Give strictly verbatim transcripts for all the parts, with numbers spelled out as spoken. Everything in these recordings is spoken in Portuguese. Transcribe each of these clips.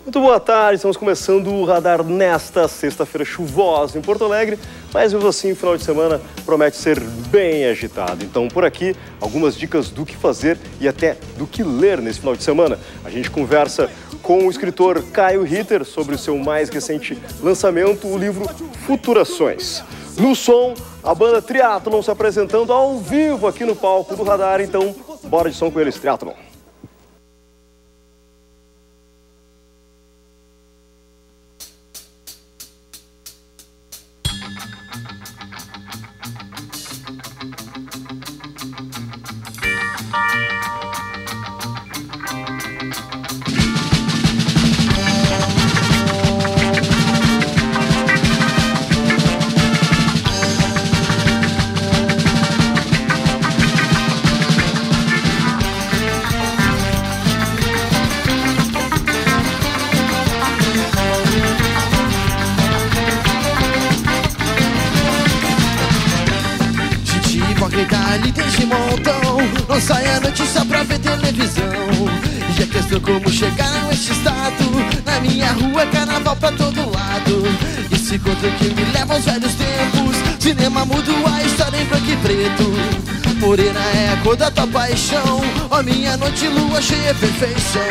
Muito boa tarde, estamos começando o Radar nesta sexta-feira chuvosa em Porto Alegre, mas mesmo assim o final de semana promete ser bem agitado. Então por aqui, algumas dicas do que fazer e até do que ler nesse final de semana. A gente conversa com o escritor Caio Ritter sobre o seu mais recente lançamento, o livro Futurações. No som, a banda Triathlon se apresentando ao vivo aqui no palco do Radar, então bora de som com eles, Triathlon. Ali tem de montão, não sai à noite só pra ver televisão. Já testou como chegar neste estado? Na minha rua, carnaval pra todo lado. Esse encontro que me leva aos velhos tempos. Cinema mudo, a história em branco e preto. Morena é a cor da tua paixão. Ó, minha noite, lua cheia, perfeição.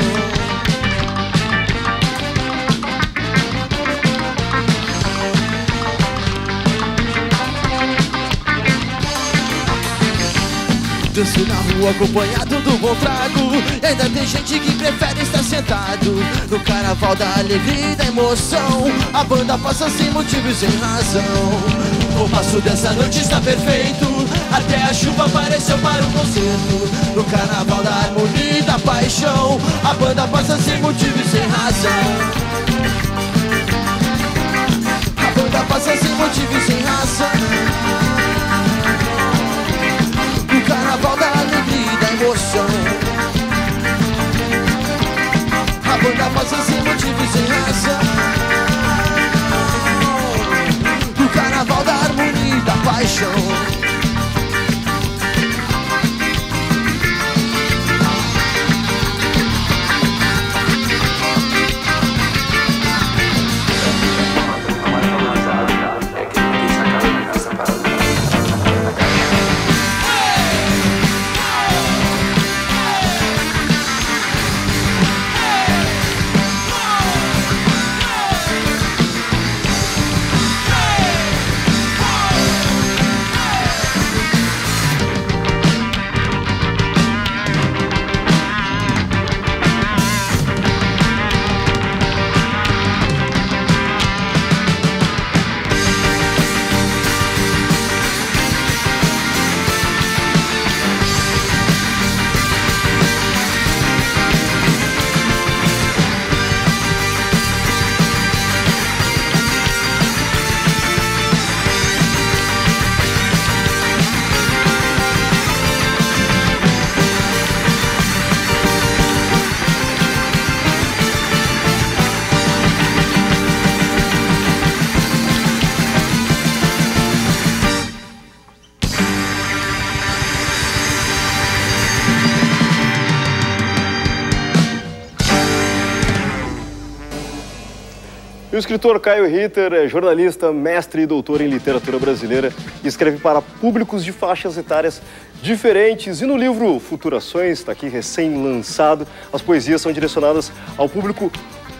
Danço na rua acompanhado do bom trago. E ainda tem gente que prefere estar sentado. No carnaval da alegria e da emoção, a banda passa sem motivo e sem razão. O passo dessa noite está perfeito. Até a chuva apareceu para o concerto. No carnaval da harmonia e da paixão, a banda passa sem motivo e sem razão. A banda passa sem motivo e sem razão. No carnaval da alegria e da emoção, a banda passa sem motivo e sem razão. No carnaval da harmonia e da paixão. E o escritor Caio Ritter é jornalista, mestre e doutor em literatura brasileira e escreve para públicos de faixas etárias diferentes. E no livro Futurações, está aqui recém-lançado, as poesias são direcionadas ao público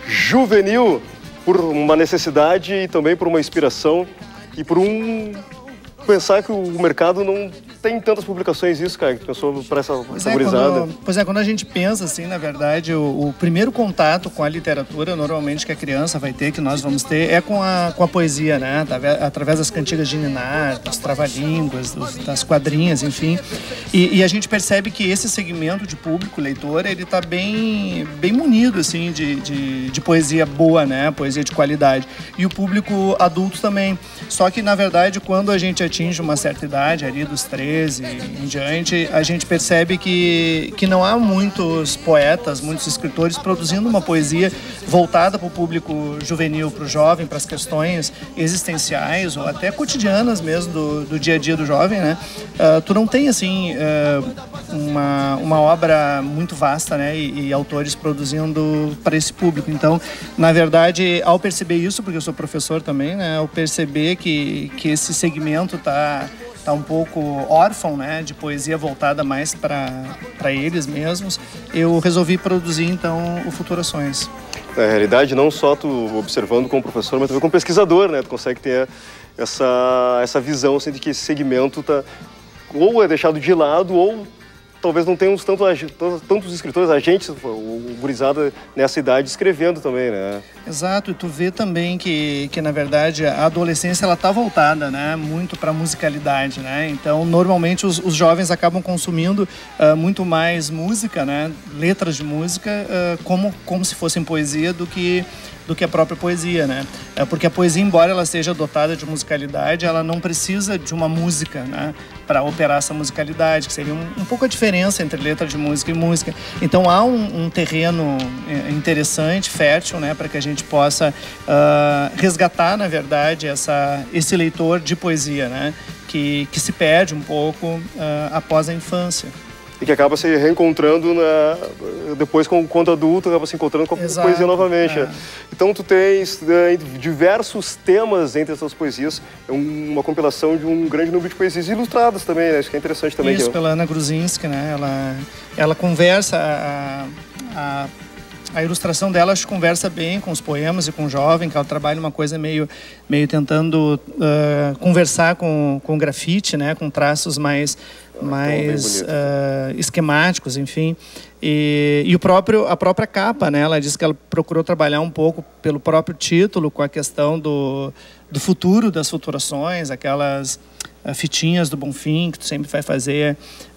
juvenil por uma necessidade e também por uma inspiração e por um pensar que o mercado não tem tantas publicações, isso, cara, que pensou para essa gurizada. É, pois é, quando a gente pensa, assim, na verdade, o, o primeiro contato com a literatura, normalmente, que a criança vai ter, que nós vamos ter, é com a, com a poesia, né? Através das cantigas de ninar, dos trava-línguas, das quadrinhas, enfim. E, e a gente percebe que esse segmento de público, leitor, ele tá bem, bem munido, assim, de, de, de poesia boa, né? Poesia de qualidade. E o público adulto também. Só que, na verdade, quando a gente atinge uma certa idade, ali dos treze, treze em diante, a gente percebe que, que não há muitos poetas, muitos escritores produzindo uma poesia voltada para o público juvenil, para o jovem, para as questões existenciais ou até cotidianas mesmo do, do dia a dia do jovem, né? Uh, tu não tem, assim, uh, uma, uma obra muito vasta, né? E, e autores produzindo para esse público. Então, na verdade, ao perceber isso, porque eu sou professor também, né? Ao perceber que, que esse segmento está tá um pouco órfão, né? De poesia voltada mais para eles mesmos, eu resolvi produzir, então, o Futurações. Na realidade, não só tu observando como professor, mas também como pesquisador, né? Tu consegue ter essa, essa visão assim, de que esse segmento tá, ou é deixado de lado, ou talvez não tenhamos tanto, tantos escritores, agentes, o gurizada nessa idade escrevendo também, né? Exato, e tu vê também que, que na verdade, a adolescência ela tá voltada, né, muito para musicalidade, né? Então, normalmente os, os jovens acabam consumindo uh, muito mais música, né, letras de música, uh, como, como se fossem poesia do que do que a própria poesia, né? É porque a poesia, embora ela seja dotada de musicalidade, ela não precisa de uma música, né, para operar essa musicalidade, que seria um, um pouco a diferença entre letra de música e música. Então há um, um terreno interessante, fértil, né, para que a gente possa uh, resgatar, na verdade, essa, esse leitor de poesia, né, que, que se perde um pouco uh, após a infância. E que acaba se reencontrando na, depois, quando adulto, acaba se encontrando com a Exato, poesia novamente. É. Então, tu tens é, diversos temas entre essas poesias, é uma compilação de um grande número de poesias ilustradas também, né? Isso que é interessante também. Isso, que é... pela Ana Gruzinski, né? Ela, ela conversa, a, a, a ilustração dela acho que conversa bem com os poemas e com o jovem, que ela trabalha uma coisa meio, meio tentando uh, conversar com, com grafite, né? Com traços mais... mais uh, esquemáticos, enfim, e, e o próprio, a própria capa, né? Ela diz que ela procurou trabalhar um pouco pelo próprio título com a questão do, do futuro, das futurações, aquelas uh, fitinhas do Bonfim, que tu sempre vai fazer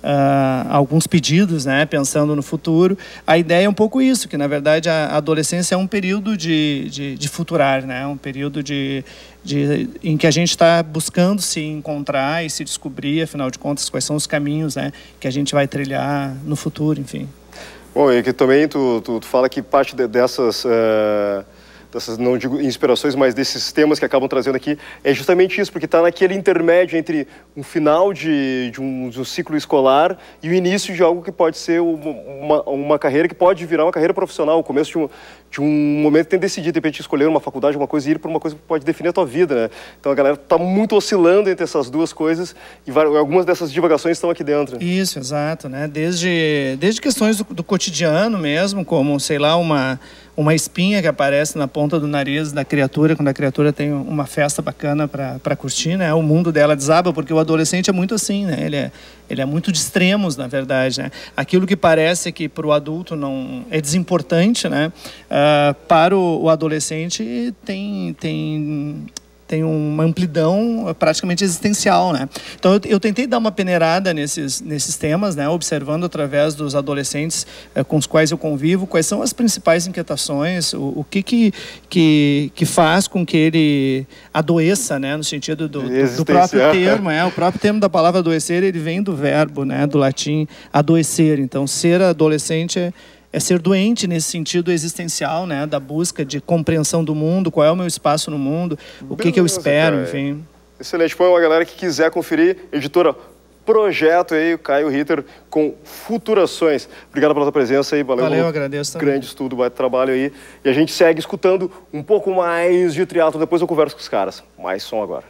uh, alguns pedidos, né? Pensando no futuro. A ideia é um pouco isso, que na verdade a adolescência é um período de, de, de futurar, né? Um período de, de, em que a gente está buscando se encontrar e se descobrir, afinal de contas, quais são os caminhos, né, que a gente vai trilhar no futuro, enfim. Bom, e que também tu, tu, tu fala que parte de, dessas, uh, dessas, não digo inspirações, mas desses temas que acabam trazendo aqui, é justamente isso, porque está naquele intermédio entre um final de, de, um, de um ciclo escolar e o início de algo que pode ser uma, uma carreira, que pode virar uma carreira profissional, o começo de um, de um momento que tem decidido, de repente, escolher uma faculdade, uma coisa, e ir para uma coisa que pode definir a tua vida, né? Então a galera está muito oscilando entre essas duas coisas e algumas dessas divagações estão aqui dentro. Isso, exato, né? Desde, desde questões do, do cotidiano mesmo, como, sei lá, uma, uma espinha que aparece na ponta do nariz da criatura, quando a criatura tem uma festa bacana para curtir, né? O mundo dela desaba, porque o adolescente é muito assim, né? Ele é, ele é muito de extremos, na verdade, né? Aquilo que parece que para o adulto não é desimportante, né? Uh, para o, o adolescente tem, tem, tem uma amplidão praticamente existencial, né? Então eu, eu tentei dar uma peneirada nesses, nesses temas, né? Observando através dos adolescentes uh, com os quais eu convivo, quais são as principais inquietações, o, o que, que, que, que faz com que ele adoeça, né? No sentido do, do, do próprio termo, é, o próprio termo da palavra adoecer, ele vem do verbo, né? Do latim adoecer. Então ser adolescente é É ser doente nesse sentido existencial, né? Da busca de compreensão do mundo, qual é o meu espaço no mundo, o que, que eu espero, cara, enfim. Excelente. Põe uma galera que quiser conferir, editora Projeto aí, o Caio Ritter com Futurações. Obrigado pela tua presença aí, valeu. Valeu, agradeço também. Grande estudo, baita trabalho aí. E a gente segue escutando um pouco mais de triatlo, depois eu converso com os caras. Mais som agora.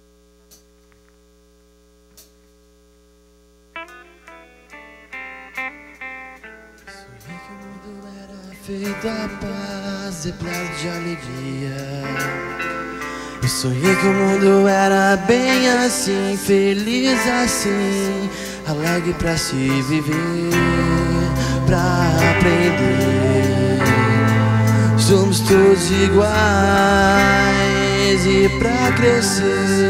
Feito a paz e pleno de alegria. Eu sonhei que o mundo era bem assim, feliz assim, alegre pra se viver, pra aprender. Somos todos iguais e pra crescer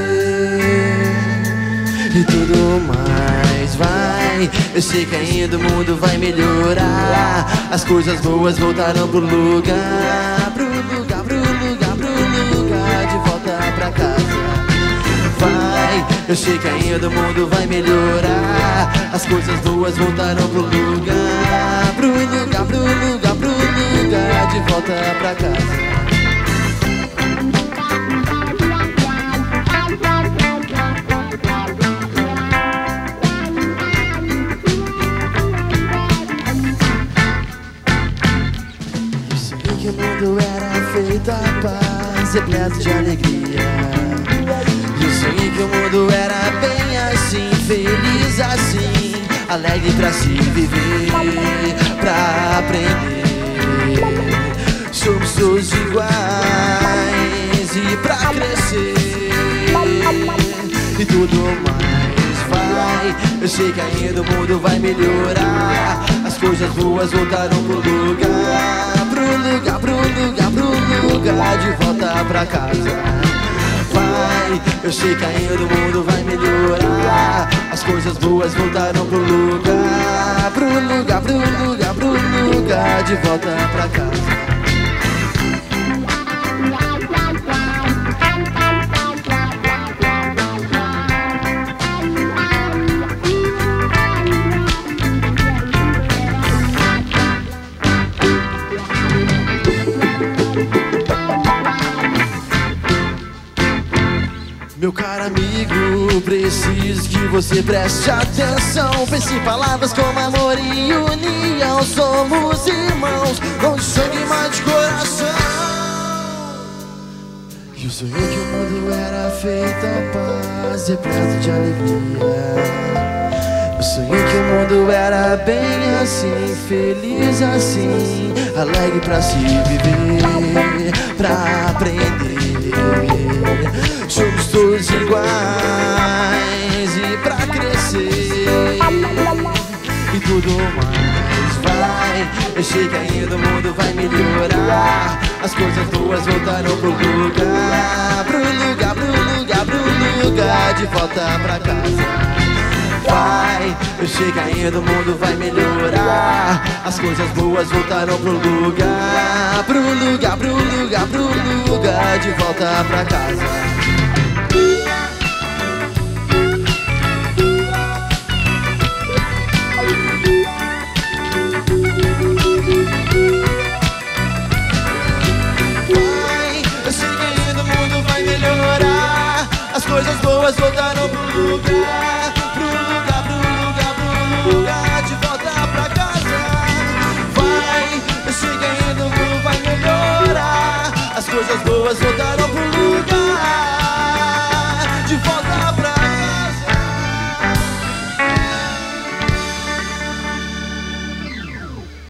e tudo mais vai. Eu sei que ainda o mundo vai melhorar, as coisas boas voltaram pro lugar, pro lugar, pro lugar, pro lugar, de volta pra casa. Vai, eu sei que ainda o mundo vai melhorar. As coisas boas voltaram pro lugar, pro lugar, pro lugar, pro lugar, de volta pra casa. Que o mundo era feito a paz, repleto de alegria. Eu sonhei que o mundo era bem assim, feliz assim, alegre pra se viver, pra aprender. Somos todos iguais e pra crescer e tudo mais vai. Eu sei que ainda o mundo vai melhorar. As coisas boas voltaram pro lugar, pro lugar, pro lugar, pro lugar, de volta pra casa. Vai, eu sei que ainda o mundo vai melhorar. As coisas boas voltaram pro lugar, pro lugar, pro lugar, pro lugar, de volta pra casa. Meu caro amigo, preciso que você preste atenção. Pense em palavras como amor e união. Somos irmãos, não de sangue, mas de coração. Eu sonhei que o mundo era feito a paz, repleto de alegria. Eu sonhei que o mundo era bem assim, feliz assim, alegre pra se viver, pra aprender. Somos todos iguais e pra crescer e tudo mais vai. Eu sei que ainda o mundo vai melhorar. As coisas boas voltaram pro lugar, pro lugar, pro lugar, pro lugar, de volta pra casa. Vai, eu sei que ainda o mundo vai melhorar. As coisas boas voltaram pro lugar, pro lugar, pro lugar, pro lugar, de volta pra casa. As coisas boas voltaram pro lugar, pro lugar, pro lugar, pro lugar, de volta pra casa. Vai, eu sei que ainda o mundo vai melhorar. As coisas boas voltaram pro lugar, de volta.